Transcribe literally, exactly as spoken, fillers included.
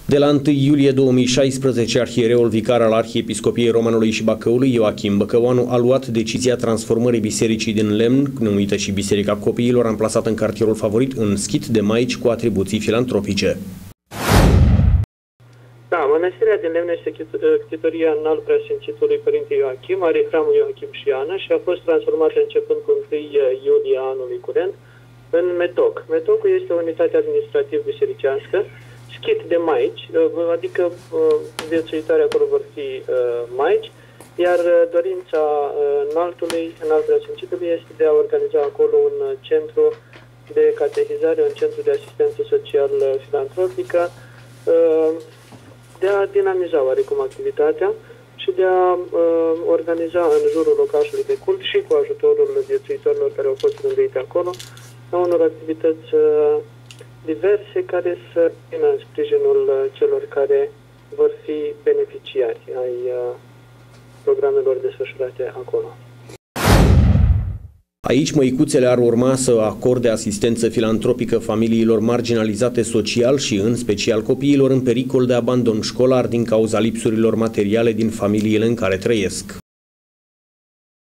De la întâi iulie două mii șaisprezece, arhiereul vicar al Arhiepiscopiei Romanului și Bacăului, Ioachim Băcăoanu, a luat decizia transformării bisericii din lemn, numită și Biserica Copiilor, amplasată în cartierul Favorit, în schit de maici cu atribuții filantropice. Da, Mănăstirea din Lemne este ctitoria în al preasfințitului Părinte Ioachim, are hramul Ioachim și Ana și a fost transformată începând cu întâi iulie anului curent în metoc. Metocul este o unitate administrativ-bisericească, schit de maici, adică viețuitoare acolo vor fi maici, iar dorința înaltului, înalt preasfințitului, este de a organiza acolo un centru de catehizare, un centru de asistență social-filantropică, de a dinamiza oarecum activitatea și de a uh, organiza în jurul locașului de cult și cu ajutorul viețuitorilor care au fost rânduite acolo, a unor activități uh, diverse care să vină în sprijinul uh, celor care vor fi beneficiari ai uh, programelor desfășurate acolo. Aici măicuțele ar urma să acorde asistență filantropică familiilor marginalizate social și în special copiilor în pericol de abandon școlar din cauza lipsurilor materiale din familiile în care trăiesc.